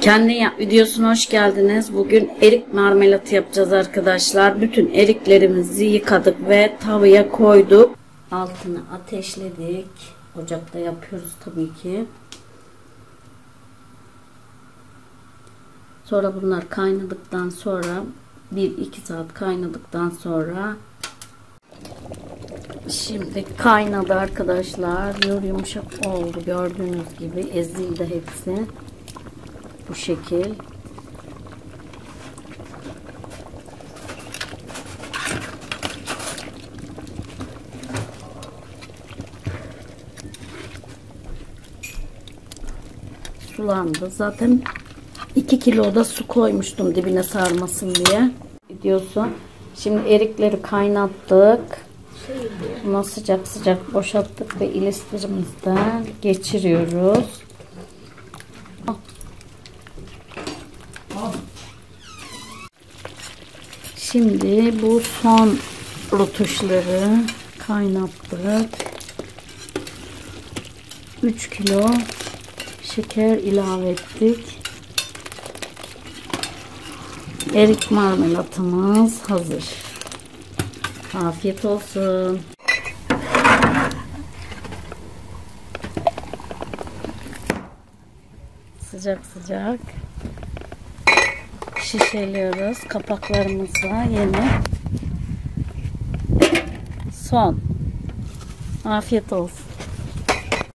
Kendin yap videosuna hoş geldiniz. Bugün erik marmelatı yapacağız arkadaşlar. Bütün eriklerimizi yıkadık ve tavaya koyduk. Altını ateşledik. Ocakta yapıyoruz tabii ki. Sonra bunlar kaynadıktan sonra 1-2 saat kaynadıktan sonra şimdi kaynadı arkadaşlar. Yumuşak oldu gördüğünüz gibi. Ezildi hepsi. Bu şekil. Sulandı. Zaten 2 kilo da su koymuştum dibine sarmasın diye. Gidiyorsun. Şimdi erikleri kaynattık. Buna sıcak sıcak boşalttık ve ilistirimizden geçiriyoruz. Şimdi bu son rotuşları kaynattık. 3 kilo şeker ilave ettik. Erik marmelatımız hazır. Afiyet olsun. Sıcak sıcak şişeliyoruz. Kapaklarımızla yeni. Son. Afiyet olsun.